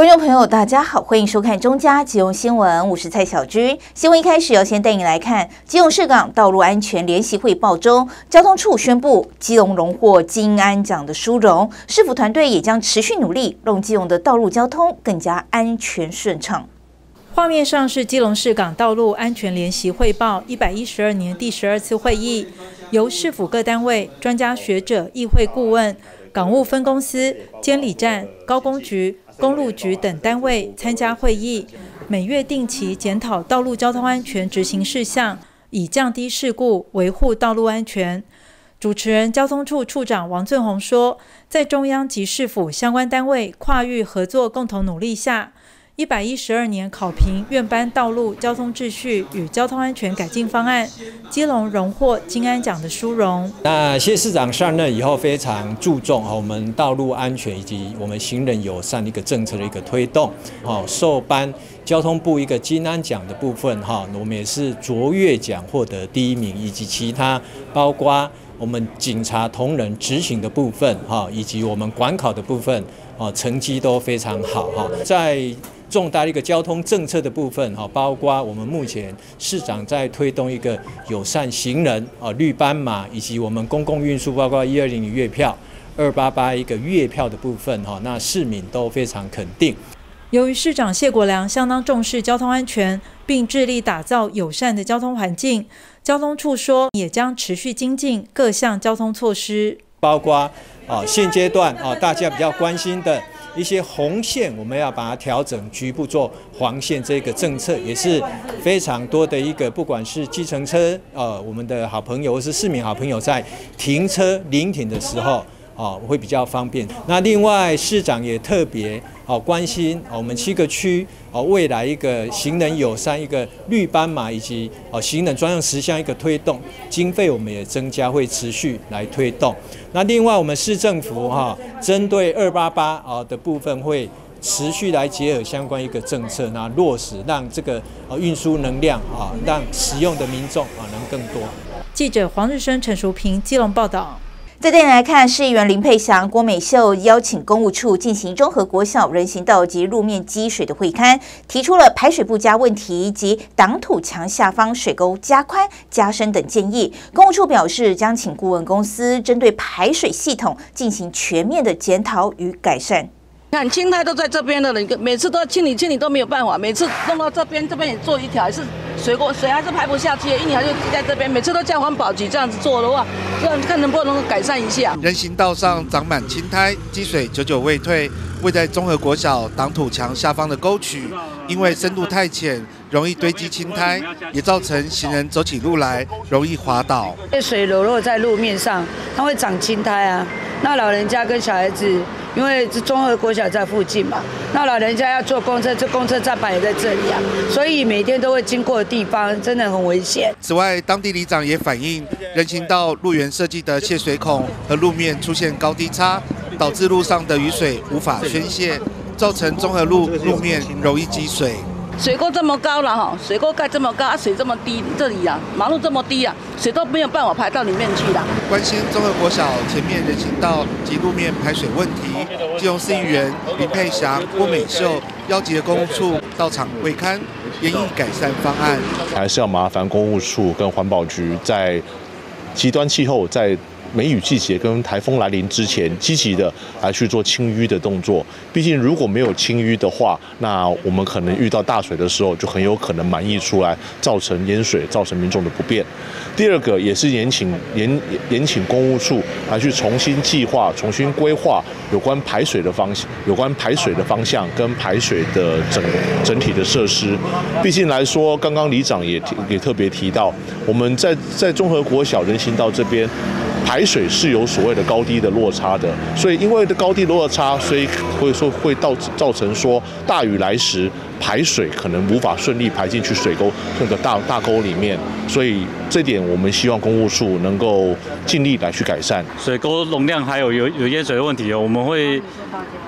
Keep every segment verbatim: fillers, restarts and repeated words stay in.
观众朋友，大家好，欢迎收看中嘉基隆新闻，我是蔡小军。新闻一开始要先带你来看基隆市港道路安全联席汇报中，交通处宣布基隆荣获金安奖的殊荣，市府团队也将持续努力，让基隆的道路交通更加安全顺畅。画面上是基隆市港道路安全联席汇报一百一十二年第十二次会议，由市府各单位、专家学者、议会顾问、港务分公司、监理站、高工局、公路局等单位参加会议，每月定期检讨道路交通安全执行事项，以降低事故，维护道路安全。主持人交通处处长王俊宏说，在中央及市府相关单位跨域合作，共同努力下，一百一十二年考评院颁道路交通秩序与交通安全改进方案，基隆荣获金安奖的殊荣。 那谢市长上任以后，非常注重我们道路安全以及我们行人友善的一个政策的一个推动。哦，受颁交通部一个金安奖的部分，哈，我们也是卓越奖获得第一名，以及其他包括我们警察同仁执行的部分，哈，以及我们管考的部分，哦，成绩都非常好，哈，在重大的一个交通政策的部分，包括我们目前市长在推动一个友善行人、绿斑马，以及我们公共运输，包括一二零月票、二八八一个月票的部分，那市民都非常肯定。 由于市长谢国良相当重视交通安全，并致力打造友善的交通环境，交通处说也将持续精进各项交通措施， 包括现阶段大家比较关心的一些红线，我们要把它调整，局部做黄线，这个政策也是非常多的一个，不管是计程车，呃，我们的好朋友或是市民好朋友在停车临停的时候，哦，会比较方便。那另外，市长也特别哦关心我们七个区哦未来一个行人友善、一个绿斑马以及哦行人专用石像一个推动经费，我们也增加，会持续来推动。那另外，我们市政府哈针对二八八啊的部分会持续来结合相关一个政策，那落实让这个呃运输能量啊，让使用的民众啊能更多。 记者黄日升、陈淑平基隆报道。再带你来看，市议员林佩祥、郭美秀邀请公务处进行中和国小人行道及路面积水的会勘，提出了排水不佳问题及挡土墙下方水沟加宽、加深等建议。公务处表示，将请顾问公司针对排水系统进行全面的检讨与改善。 看青苔都在这边了，你每次都清理清理都没有办法，每次弄到这边，这边也做一条，还是水沟水还是排不下去，一条就积在这边，每次都叫环保局这样子做的话，这样看能不能改善一下。 人行道上长满青苔，积水久久未退，位在中和国小挡土墙下方的沟渠，因为深度太浅，容易堆积青苔，也造成行人走起路来容易滑倒。 水流落在路面上，它会长青苔啊。那老人家跟小孩子，因为这中和国小在附近嘛，那老人家要坐公车，这公车站牌也在这里啊，所以每天都会经过的地方真的很危险。 此外，当地里长也反映，人行道路缘设计的泄水孔和路面出现高低差，导致路上的雨水无法宣泄，造成中和路路面容易积水。 水沟这么高了哈，水沟盖这么高，啊水这么低，这里啊马路这么低啊，水都没有办法排到里面去了。 关心中和国小前面人行道及路面排水问题，基隆市议员林佩祥、郭美秀邀集了公务处到场会勘，研议改善方案。 还是要麻烦公务处跟环保局在极端气候在梅雨季节跟台风来临之前，积极的来去做清淤的动作。毕竟如果没有清淤的话，那我们可能遇到大水的时候，就很有可能满溢出来，造成淹水，造成民众的不便。第二个也是延请延延请公务处来去重新计划、重新规划有关排水的方向、有关排水的方向跟排水的整整体的设施。毕竟来说，刚刚里长也也特别提到，我们在在中和国小人行道这边。排水是有所谓的高低的落差的，所以因为的高低落差，所以会说会造造成说大雨来时排水可能无法顺利排进去水沟那个大大沟里面，所以这点我们希望公务处能够尽力来去改善。 水沟容量还有有有淹水的问题哦，我们会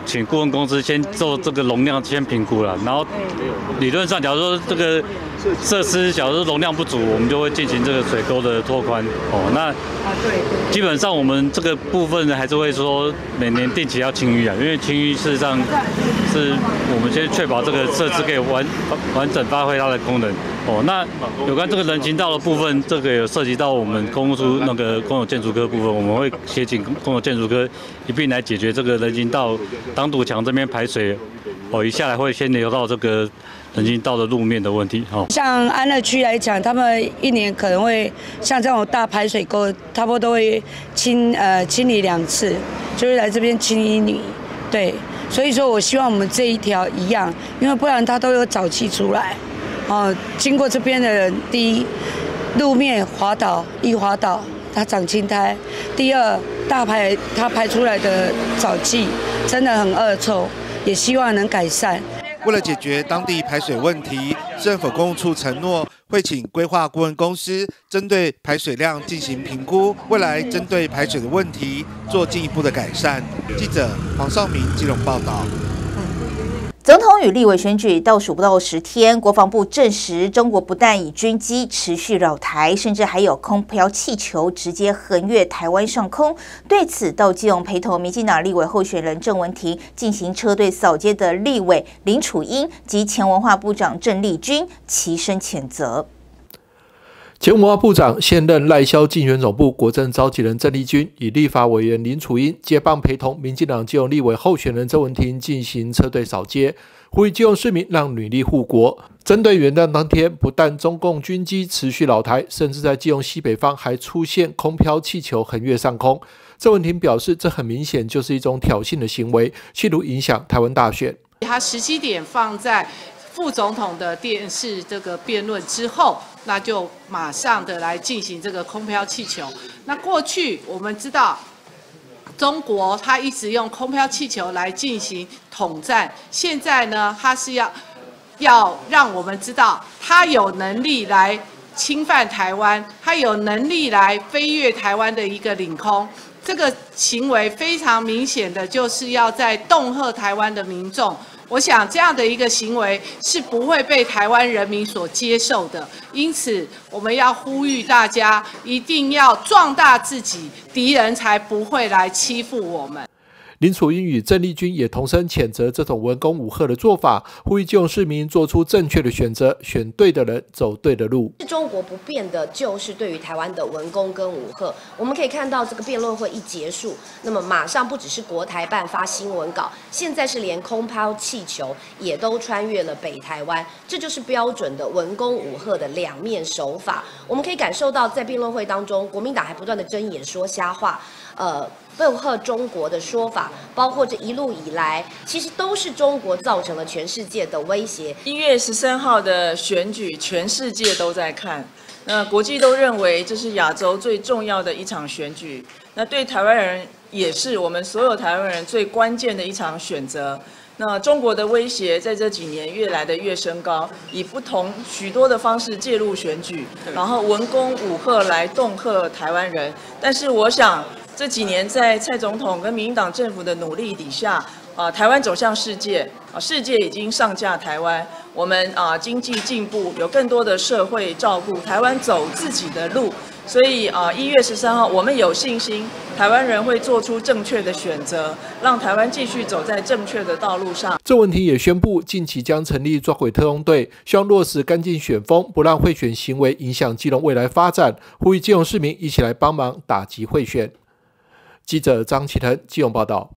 请顾问公司先做这个容量先评估了，然后理论上，假如说这个设施假如说容量不足，我们就会进行这个水沟的拓宽。哦，那基本上我们这个部分还是会说每年定期要清淤啊，因为清淤事实上是我们先确保这个设施可以完完整发挥它的功能。哦，那有关这个人行道的部分，这个有涉及到我们公务处那个公有建筑科部分，我们会协请公有建筑科一并来解决这个人行道挡土墙这边排水，哦，一下来会先流到这个人行道的路面的问题。哦， 像安乐区来讲，他们一年可能会像这种大排水沟，差不多都会清呃清理两次，就是来这边清理你，对，所以说我希望我们这一条一样，因为不然它都有沼气出来。哦，经过这边的人，第一，路面滑倒，一滑倒它长青苔；第二，大排它排出来的沼气真的很恶臭，也希望能改善。 为了解决当地排水问题，政府公务处承诺会请规划顾问公司针对排水量进行评估，未来针对排水的问题做进一步的改善。记者黄少明基隆报道。 总统与立委选举倒数不到十天，国防部证实，中国不但以军机持续扰台，甚至还有空飘气球直接横越台湾上空。对此，到基隆陪同民进党立委候选人郑文婷进行车队扫街的立委林楚英及前文化部长郑丽君齐声谴责。 前文化部长、现任赖萧竞选总部国政召集人郑丽君以立法委员林楚英接棒陪同民进党基隆立委候选人郑文婷进行车队扫街，呼吁基隆市民让女力护国。针对元旦当天，不但中共军机持续扰台，甚至在基隆西北方还出现空飘气球横越上空。郑文婷表示，这很明显就是一种挑衅的行为，企图影响台湾大选。 他时机点放在副总统的电视这个辩论之后，那就马上的来进行这个空飘气球。那过去我们知道，中国它一直用空飘气球来进行统战，现在呢，它是要要让我们知道，它有能力来侵犯台湾，它有能力来飞越台湾的一个领空。这个行为非常明显的就是要在恫吓台湾的民众。我想这样的一个行为是不会被台湾人民所接受的，因此我们要呼吁大家一定要壮大自己，敌人才不会来欺负我们。 林楚英与郑丽君也同声谴责这种文攻武吓的做法，呼吁基隆市民做出正确的选择，选对的人，走对的路。 中国不变的就是对于台湾的文攻跟武吓。我们可以看到，这个辩论会一结束，那么马上不只是国台办发新闻稿，现在是连空抛气球也都穿越了北台湾，这就是标准的文攻武吓的两面手法。我们可以感受到，在辩论会当中，国民党还不断的睁眼说瞎话，呃。恫吓中国的说法，包括这一路以来，其实都是中国造成了全世界的威胁。 一月十三号的选举，全世界都在看，那国际都认为这是亚洲最重要的一场选举，那对台湾人也是我们所有台湾人最关键的一场选择。那中国的威胁在这几年越来的越升高，以不同许多的方式介入选举，然后文攻武吓来恫吓台湾人。但是我想，这几年在蔡总统跟民进党政府的努力底下，啊，台湾走向世界，啊，世界已经上架台湾，我们啊经济进步，有更多的社会照顾，台湾走自己的路。所以啊，一月十三号，我们有信心，台湾人会做出正确的选择，让台湾继续走在正确的道路上。 郑文婷也宣布，近期将成立抓鬼特工队，希望落实干净选风，不让贿选行为影响基隆未来发展，呼吁基隆市民一起来帮忙打击贿选。记者张启腾基隆报道。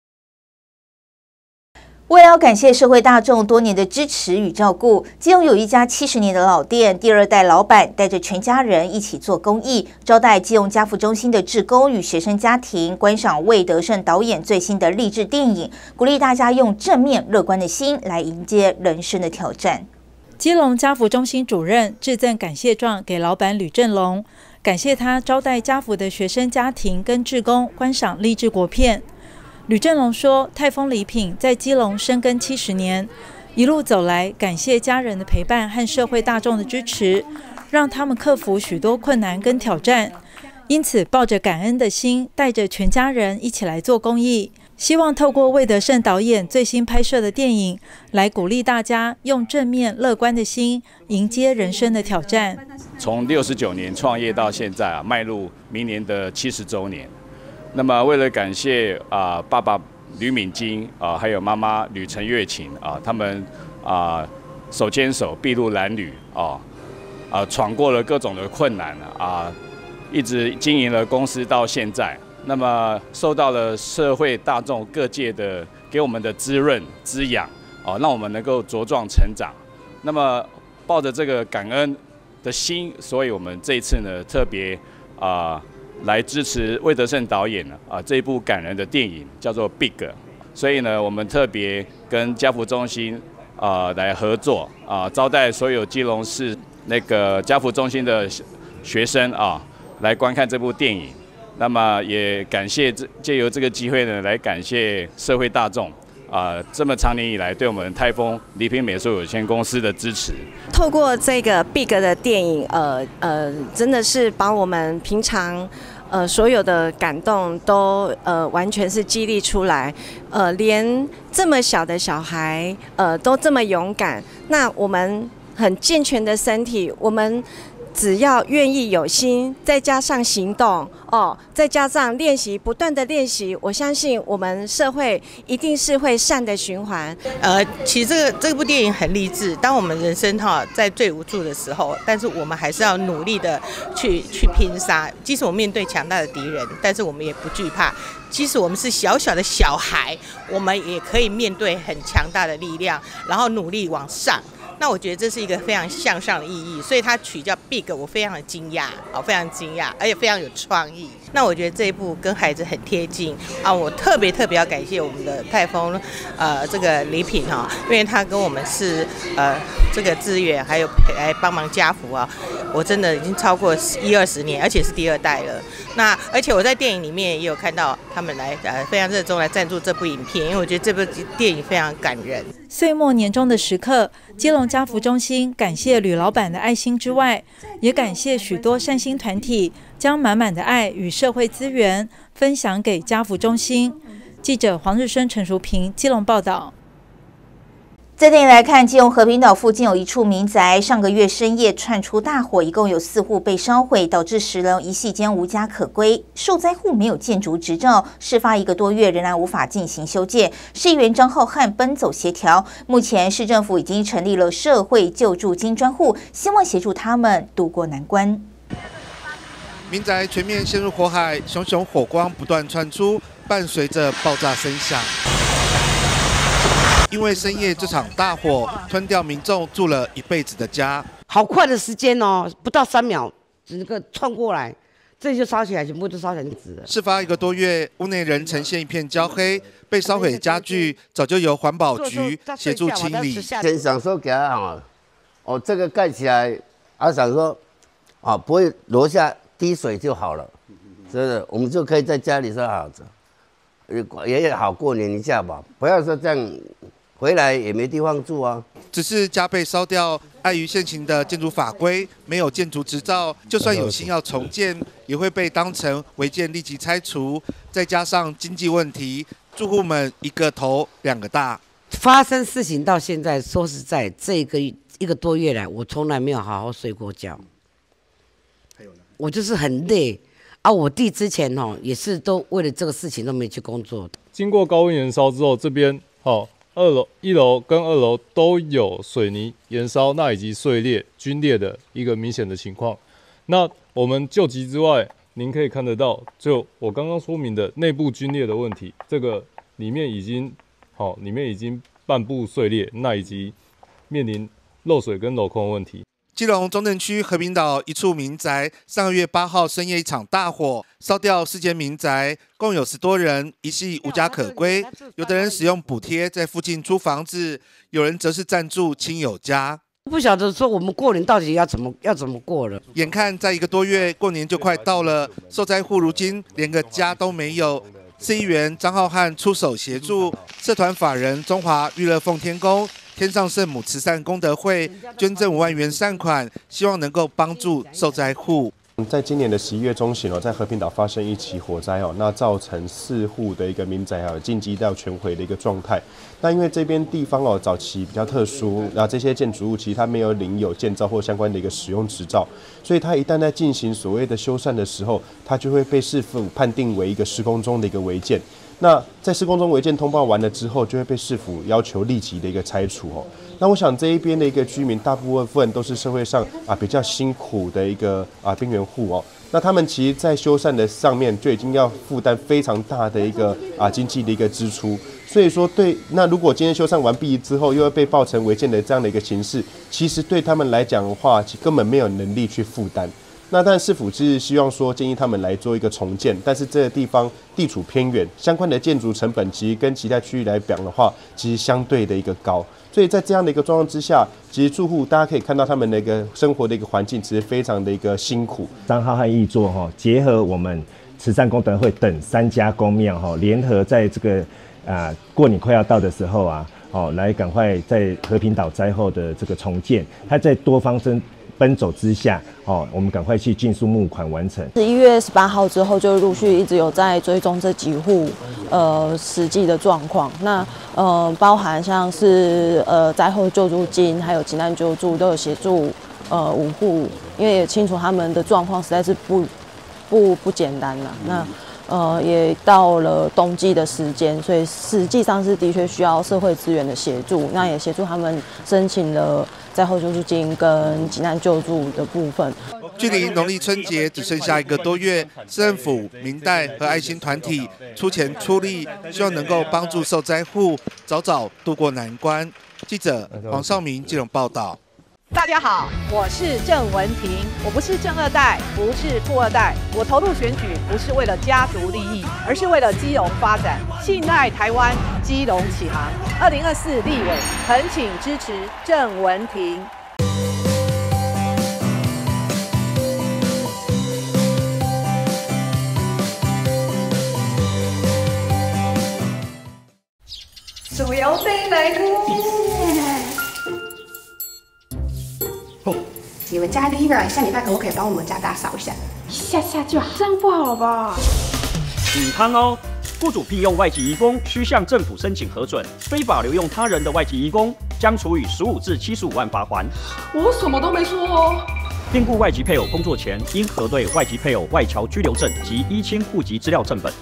为了感谢社会大众多年的支持与照顾，基隆有一家七十年的老店，第二代老板带着全家人一起做公益，招待基隆家福中心的志工与学生家庭观赏魏德胜导演最新的励志电影，鼓励大家用正面乐观的心来迎接人生的挑战。 基隆家福中心主任致赠感谢状给老板吕正龙，感谢他招待家福的学生家庭跟志工观赏励志国片。吕正龙说，泰丰礼品在基隆深耕七十年，一路走来，感谢家人的陪伴和社会大众的支持，让他们克服许多困难跟挑战。因此，抱着感恩的心，带着全家人一起来做公益， 希望透过魏德圣导演最新拍摄的电影，来鼓励大家用正面乐观的心迎接人生的挑战。 从六十九年创业到现在啊，迈入明年的七十周年。那么为了感谢啊、呃、爸爸吕敏金啊、呃，还有妈妈吕陈月琴啊、呃，他们啊、呃、手牵手筚路蓝缕啊啊闯过了各种的困难啊、呃，一直经营了公司到现在。那么受到了社会大众各界的给我们的滋润滋养，哦，让我们能够茁壮成长。那么抱着这个感恩的心，所以我们这一次呢特别啊、呃、来支持魏德圣导演啊、呃、这一部感人的电影叫做《Big》，所以呢我们特别跟家福中心啊、呃、来合作啊、呃，招待所有基隆市那个家福中心的学生啊、呃、来观看这部电影。那么也感谢这借由这个机会呢，来感谢社会大众啊、呃，这么长年以来对我们泰丰礼品美术有限公司的支持。 透过这个 Big 的电影，呃呃，真的是把我们平常呃所有的感动都呃完全是激励出来，呃，连这么小的小孩呃都这么勇敢，那我们很健全的身体，我们。只要愿意有心，再加上行动哦，再加上练习，不断的练习，我相信我们社会一定是会善的循环。 呃，其实这个这部电影很励志。当我们人生哈在最无助的时候，但是我们还是要努力的去去拼杀。即使我们面对强大的敌人，但是我们也不惧怕。即使我们是小小的小孩，我们也可以面对很强大的力量，然后努力往上。那我觉得这是一个非常向上的意义，所以它取叫 Big， 我非常的惊讶，哦，非常惊讶，而且非常有创意。那我觉得这一部跟孩子很贴近啊，我特别特别要感谢我们的泰丰呃这个礼品哈，因为他跟我们是呃这个资源还有来帮忙家福啊，我真的已经超过一二十年，而且是第二代了。那而且我在电影里面也有看到他们来呃非常热衷来赞助这部影片，因为我觉得这部电影非常感人。 岁末年终的时刻，基隆家福中心感谢吕老板的爱心之外，也感谢许多善心团体将满满的爱与社会资源分享给家福中心。记者黄日升、陈淑平，基隆报道。 再带你来看，基隆和平岛附近有一处民宅，上个月深夜窜出大火，一共有四户被烧毁，导致十人一夕间无家可归。受灾户没有建筑执照，事发一个多月仍然无法进行修建。市议员张浩瀚奔走协调，目前市政府已经成立了社会救助金专户，希望协助他们渡过难关。 民宅全面陷入火海，熊熊火光不断窜出，伴随着爆炸声响。因为深夜这场大火吞掉民众住了一辈子的家， 好快的时间哦，不到三秒，整个窜过来，这就烧起来，全部都烧成纸了。 事发一个多月，屋内仍呈现一片焦黑，被烧毁的家具早就由环保局协助清理。 先想说给他啊，哦，这个盖起来，啊想说，啊不会楼下滴水就好了，真的，我们就可以在家里说好着，也好过年一下吧，不要说这样。回来也没地方住啊！ 只是家被烧掉，碍于现行的建筑法规，没有建筑执照，就算有心要重建，也会被当成违建立即拆除。再加上经济问题，住户们一个头两个大。 发生事情到现在，说实在，这个一个多月来，我从来没有好好睡过觉。还有呢？我就是很累啊！我弟之前哦，也是都为了这个事情都没去工作。 经过高温燃烧之后，这边好。二楼、一楼跟二楼都有水泥燃烧，那以及碎裂、龟裂的一个明显的情况。那我们救急之外，您可以看得到，就我刚刚说明的内部龟裂的问题，这个里面已经好，里面已经半部碎裂，那以及面临漏水跟镂空的问题。 基隆中正区和平岛一处民宅，上个月八号深夜一场大火，烧掉四间民宅，共有十多人，一夕无家可归。有的人使用补贴在附近租房子，有人则是暂住亲友家。 不晓得说我们过年到底要怎么要怎么过了。 眼看在一个多月，过年就快到了，受灾户如今连个家都没有。市议员张浩瀚出手协助，社团法人中华育乐奉天宫、天上圣母慈善功德会捐赠五万元善款，希望能够帮助受灾户。 在今年的十一月中旬哦，在和平岛发生一起火灾哦，那造成四户的一个民宅还有进击到全毁的一个状态。那因为这边地方哦早期比较特殊，那这些建筑物其实它没有领有建造或相关的一个使用执照，所以它一旦在进行所谓的修缮的时候，它就会被市府判定为一个施工中的一个违建。那在施工中违建通报完了之后，就会被市府要求立即的一个拆除哦。那我想这一边的一个居民，大部分都是社会上啊比较辛苦的一个啊边缘户哦。那他们其实，在修缮的上面就已经要负担非常大的一个啊经济的一个支出。所以说对，那如果今天修缮完毕之后，又要被报成违建的这样的一个形式，其实对他们来讲的话，根本没有能力去负担。那但市府是希望说建议他们来做一个重建，但是这个地方地处偏远，相关的建筑成本其实跟其他区域来讲的话，其实相对的一个高，所以在这样的一个状况之下，其实住户大家可以看到他们的一个生活的一个环境，其实非常的一个辛苦。 彰浩和义作哈，结合我们慈善功德会等三家公庙哈，联合在这个啊过年快要到的时候啊，哦来赶快在和平岛灾后的这个重建，它在多方针奔走之下，哦，我们赶快去尽速募款完成。 十一月十八号之后，就陆续一直有在追踪这几户呃实际的状况。那呃，包含像是呃灾后救助金，还有急难救助都有协助呃五户，因为也清楚他们的状况实在是不不不简单了。那呃，也到了冬季的时间，所以实际上是的确需要社会资源的协助。那也协助他们申请了灾后救助金跟急难救助的部分。 距离农历春节只剩下一个多月，市政府、民代和爱心团体出钱出力，希望能够帮助受灾户早早渡过难关。记者黄少明基隆报道。 大家好，我是郑文婷，我不是正二代，不是富二代，我投入选举不是为了家族利益，而是为了基隆发展，信赖台湾，基隆起航。二零二四立委，恳请支持郑文婷。 手摇杯来过。你们家 Liver 下礼拜可不可以帮我们家打扫一下？一下下就好，这样不好吧？ 警汤哦，雇主聘用外籍移工需向政府申请核准，非法留用他人的外籍移工将处以十五至七十五万罚锾。 我什么都没说哦。 聘雇外籍配偶工作前，应核对外籍配偶外侨居留证及依亲户籍资料正本。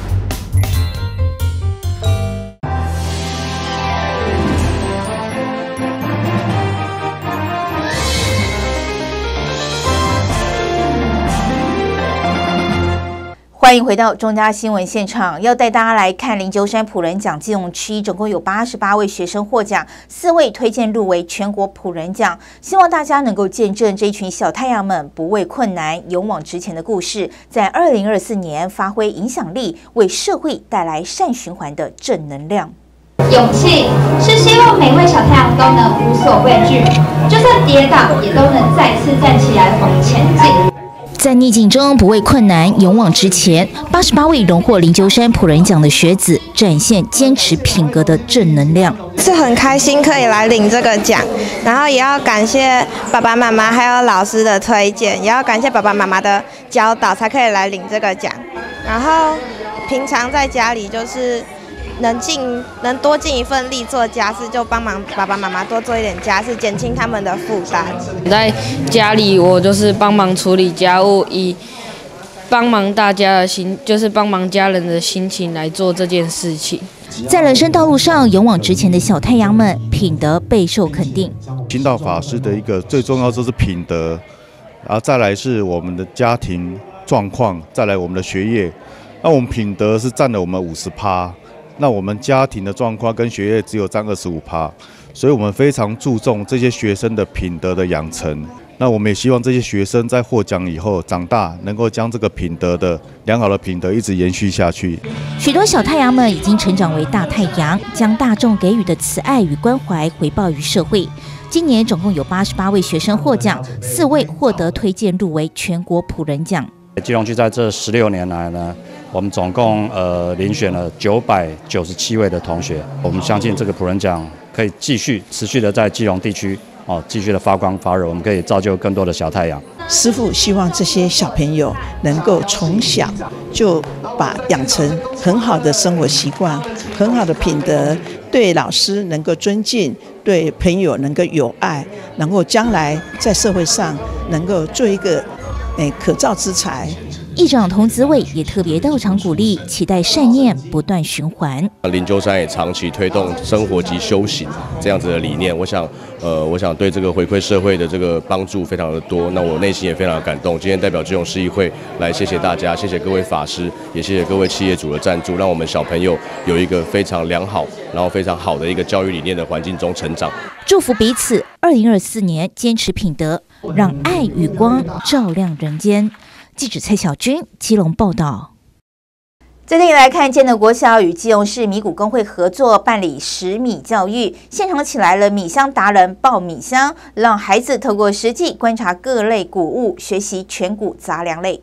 欢迎回到中嘉新闻现场，要带大家来看灵鹫山普仁奖基隆区，总共有八十八位学生获奖，四位推荐入围全国普仁奖。希望大家能够见证这一群小太阳们不畏困难、勇往直前的故事，在二零二四年发挥影响力，为社会带来善循环的正能量。 勇气是希望每位小太阳都能无所畏惧，就算跌倒也都能再次站起来往前进。 在逆境中不畏困难，勇往直前。八十八位荣获灵鹫山普仁奖的学子，展现坚持品格的正能量。 是很开心可以来领这个奖，然后也要感谢爸爸妈妈还有老师的推荐，也要感谢爸爸妈妈的教导，才可以来领这个奖。然后平常在家里就是能尽能多尽一份力做家事，就帮忙爸爸妈妈多做一点家事，减轻他们的负担。 在家里，我就是帮忙处理家务，以帮忙大家的心，就是帮忙家人的心情来做这件事情。 在人生道路上勇往直前的小太阳们，品德备受肯定。 行道法师的一个最重要就是品德，然后再来是我们的家庭状况，再来我们的学业。那我们品德是占了我们五十趴。那我们家庭的状况跟学业只有占二十五趴，所以我们非常注重这些学生的品德的养成。那我们也希望这些学生在获奖以后长大，能够将这个品德的良好的品德一直延续下去。 许多小太阳们已经成长为大太阳，将大众给予的慈爱与关怀回报于社会。今年总共有八十八位学生获奖，四位获得推荐入围全国普仁奖。 基隆区在这十六年来呢，我们总共呃遴选了九百九十七位的同学。我们相信这个普仁奖可以继续持续的在基隆地区哦继续的发光发热，我们可以造就更多的小太阳。 师父希望这些小朋友能够从小就把养成很好的生活习惯、很好的品德，对老师能够尊敬，对朋友能够有爱，能够将来在社会上能够做一个诶可造之才。 议长童子伟也特别到场鼓励，期待善念不断循环。 灵鹫山也长期推动生活及修行这样子的理念，我想，呃，我想对这个回馈社会的这个帮助非常的多。那我内心也非常的感动。今天代表基隆市议会来谢谢大家，谢谢各位法师，也谢谢各位企业主的赞助，让我们小朋友有一个非常良好，然后非常好的一个教育理念的环境中成长。 祝福彼此，二零二四年坚持品德，让爱与光照亮人间。记者蔡小军基隆报道。再带你来看，建德国小与基隆市米谷工会合作办理食米教育，现场请来了米香达人爆米香，让孩子透过实际观察各类谷物，学习全谷杂粮类。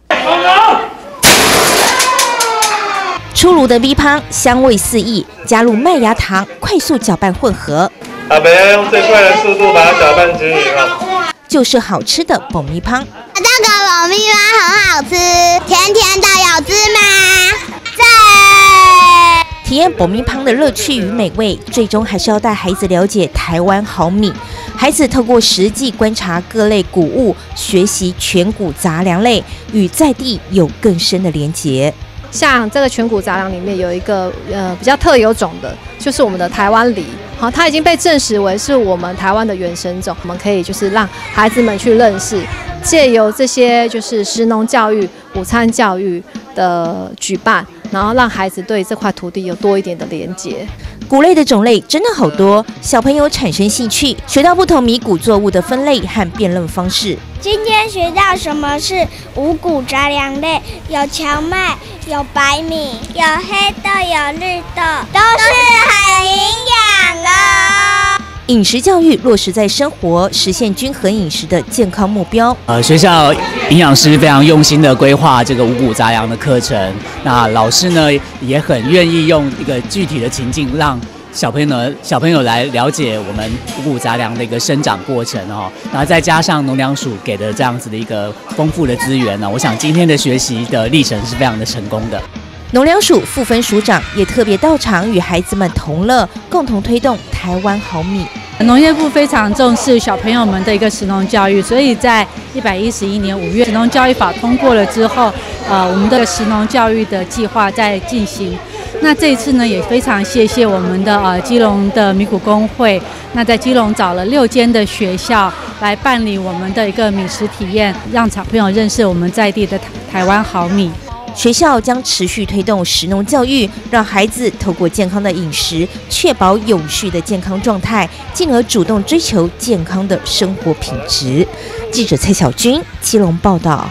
出炉的米香香味四溢，加入麦芽糖，快速搅拌混合。 阿北要用最快的速度把它搅拌均匀哦。 就是好吃的爆米香。 这个爆米香很好吃，甜甜的，有芝麻。赞！ 体验爆米香的乐趣与美味，最终还是要带孩子了解台湾好米。孩子透过实际观察各类谷物，学习全谷杂粮类，与在地有更深的连结。 像这个全谷杂粮里面有一个呃比较特有种的，就是我们的台湾梨。好，它已经被证实为是我们台湾的原生种，我们可以就是让孩子们去认识，借由这些就是食农教育、午餐教育的举办，然后让孩子对这块土地有多一点的连结。 谷类的种类真的好多，小朋友产生兴趣，学到不同米谷作物的分类和辨认方式。 今天学到什么是五谷杂粮类，有荞麦，有白米，有黑豆，有绿豆，都是很营养的。 饮食教育落实在生活，实现均衡饮食的健康目标。 呃，学校营养师非常用心的规划这个五谷杂粮的课程，那老师呢也很愿意用一个具体的情境，让小朋友呢小朋友来了解我们五谷杂粮的一个生长过程哦，然后再加上农粮署给的这样子的一个丰富的资源呢，我想今天的学习的历程是非常的成功的。 农粮署副分署长也特别到场，与孩子们同乐，共同推动台湾好米。 农业部非常重视小朋友们的一个食农教育，所以在一百一十一年五月，食农教育法通过了之后，呃，我们的食农教育的计划在进行。那这一次呢，也非常谢谢我们的呃基隆的米谷工会，那在基隆找了六间的学校来办理我们的一个米食体验，让小朋友认识我们在地的台湾好米。 学校将持续推动食农教育，让孩子透过健康的饮食，确保永续的健康状态，进而主动追求健康的生活品质。记者蔡小军基隆报道。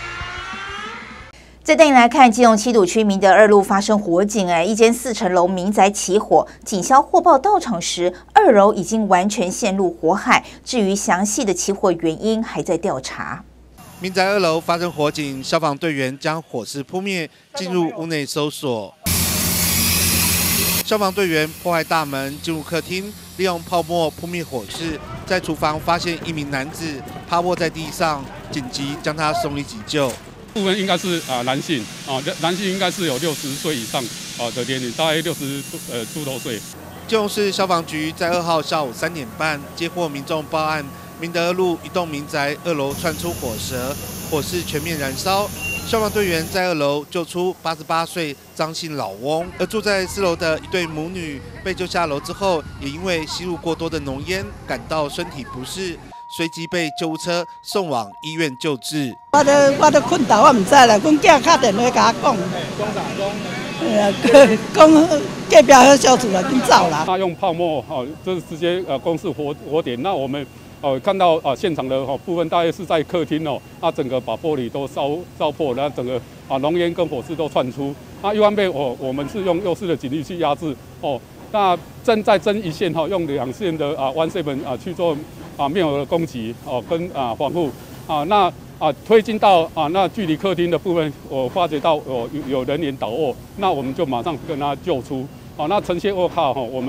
再带你来看，基隆七堵区明德二路发生火警，哎，一间四层楼民宅起火，警消获报到场时，二楼已经完全陷入火海。至于详细的起火原因，还在调查。 民宅二楼发生火警，消防队员将火势扑灭，进入屋内搜索。消防队员破坏大门，进入客厅，利用泡沫扑灭火势。在厨房发现一名男子趴卧在地上，紧急将他送医急救。 部分应该是啊、呃、男性啊，男性应该是有六十岁以上啊的年龄，大概六十呃出头岁。 基隆市消防局在二号下午三点半接获民众报案。明德二路一栋民宅二楼窜出火舌，火势全面燃烧。消防队员在二楼救出八十八岁张姓老翁，而住在四楼的一对母女被救下楼之后，也因为吸入过多的浓烟，感到身体不适，随即被救护车送往医院救治。 我都我都困到，我唔知啦。阮囝打电话甲我讲，讲讲隔壁迄小厝啊，紧走啦。 他用泡沫哦，就是直接呃公示火火点。那我们哦看到啊现场的哦部分大概是在客厅哦，那整个把玻璃都烧烧破，那整个啊浓烟跟火势都窜出。那一方面我我们是用幼师的警力去压制哦，那正在增一线哈，用两线的啊 one seven 啊去做啊灭火的攻击哦跟啊防护啊那。啊，推进到啊，那距离客厅的部分，我发觉到哦有有人员倒卧，那我们就马上跟他救出。哦，那承卸卧靠哈，我们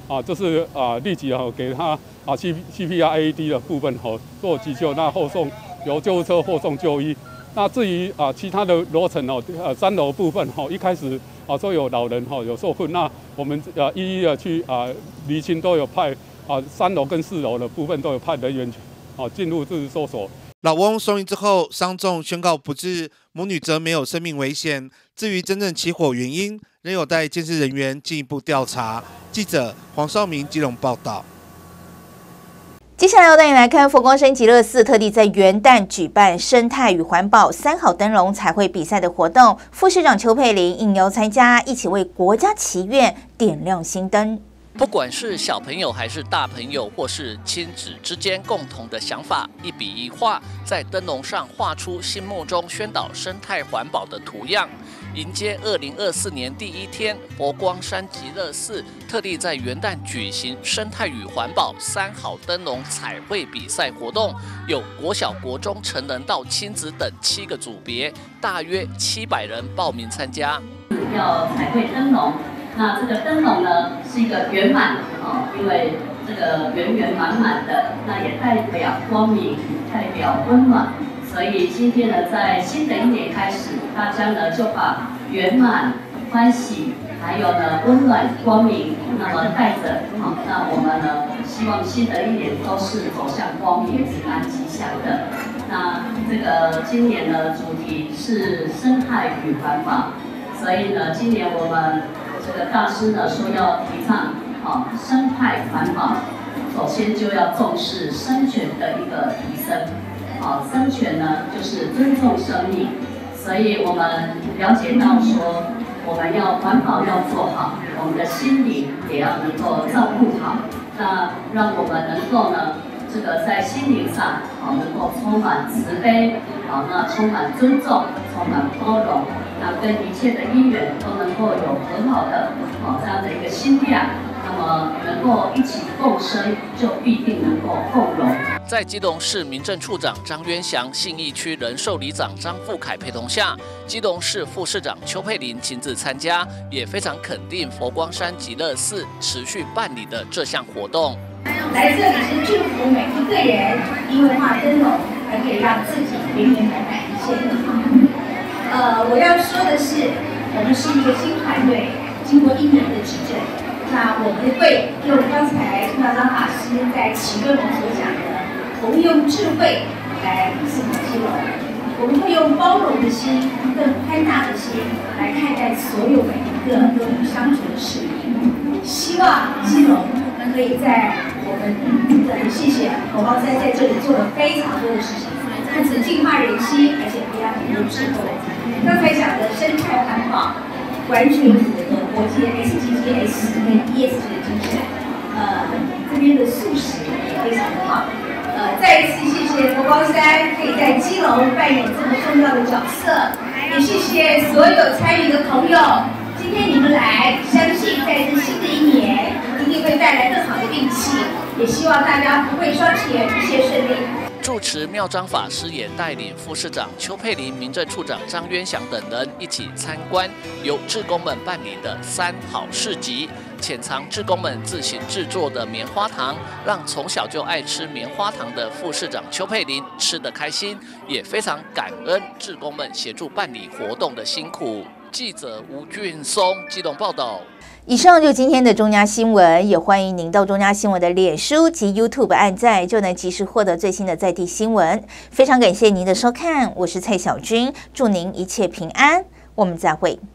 啊，就是啊立即哈给他啊 C C P R A E D 的部分哈做急救，那后送由救护车后送就医。那至于啊其他的楼层哦，呃三楼部分哈，一开始啊说有老人哈有受困，那我们呃一一的去啊厘清，都有派啊三楼跟四楼的部分都有派人员啊进入自搜索。 老翁送医之后伤重，宣告不治，母女则没有生命危险。至于真正起火原因，仍有待监视人员进一步调查。记者黄绍明基隆报道。 接下来要带你来看佛光山极乐寺特地在元旦举办生态与环保三好灯笼彩绘比赛的活动，副市长邱佩玲应邀参加，一起为国家祈愿点亮新灯。 不管是小朋友还是大朋友，或是亲子之间共同的想法，一笔一画在灯笼上画出心目中宣导生态环保的图样。迎接二零二四年第一天，佛光山极乐寺特地在元旦举行生态与环保三好灯笼彩绘比赛活动，有国小、国中、成人到亲子等七个组别，大约七百人报名参加。 要彩绘灯笼。那这个灯笼呢是一个圆满哦，因为这个圆圆满满的，那也代表光明，代表温暖。所以今天呢，在新的一年开始，大家呢就把圆满、欢喜，还有呢温暖、光明，那么带着好，那我们呢希望新的一年都是走向光明、平安、吉祥的。那这个今年的主题是生态与环保，所以呢，今年我们这个大师呢说要提倡哦生态环保，首先就要重视生权的一个提升。哦，生权呢就是尊重生命，所以我们了解到说，我们要环保要做好，我们的心理也要能够照顾好，那让我们能够呢这个在心灵上哦能够充满慈悲，好，那充满尊重，充满包容。那跟一切的因缘都能够有很好的哦这样的一个心量，那么能够一起共生，就必定能够共荣。 在基隆市民政处长张渊祥、信义区人寿里长张富凯陪同下，基隆市副市长邱佩玲亲自参加，也非常肯定佛光山极乐寺持续办理的这项活动。 来这里是祝福每一个人，因为画灯笼还可以让自己圆圆满满一切更好。呃，我要说的是，我们是一个新团队，经过一年的执政，那我们会用刚才妙章法师在启论我们所讲的，我们用智慧来思考基隆，我们会用包容的心、更宽大的心来看待所有每一个跟我们相处的市民。希望基隆可以在我们很谢谢佛光山在这里做了非常多的事情，不止净化人心，而且培养很多智慧。刚才讲的生态环保，完全符合国际 S D Gs 跟 E S G 的精神。呃，这边的素食也非常的好。呃，再一次谢谢佛光山可以在基隆扮演这么重要的角色，也谢谢所有参与的朋友。今天你们来，相信在这新的一年一定会带来更好的运气，也希望大家福贵双全，一切顺利。 住持妙章法师也带领副市长邱佩玲、民政处长张渊祥等人一起参观由志工们办理的三好市集，潜藏志工们自行制作的棉花糖，让从小就爱吃棉花糖的副市长邱佩玲吃得开心，也非常感恩志工们协助办理活动的辛苦。记者吴俊松基隆报道。 以上就今天的中嘉新闻，也欢迎您到中嘉新闻的脸书及 YouTube 按赞，就能及时获得最新的在地新闻。非常感谢您的收看，我是蔡小君，祝您一切平安，我们再会。